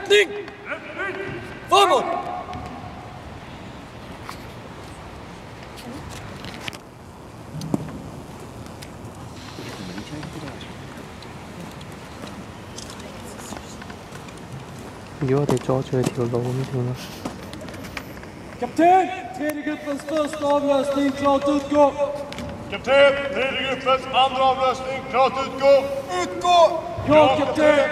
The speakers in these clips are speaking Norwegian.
Öppning! Framåt! 如果我哋阻住佢條路咁點啊 Kapten, tredje gruppens första avlösning, klart utgå! Kapten, tredje gruppens andra avlösning, klart utgå! Utgå! Ja, kapten!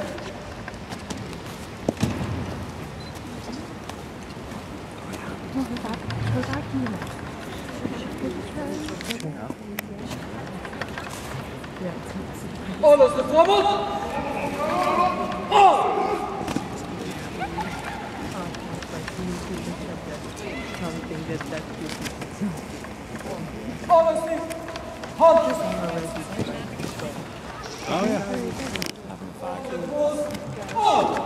Avlösning framåt! Av! Avlösning! Halt! Av!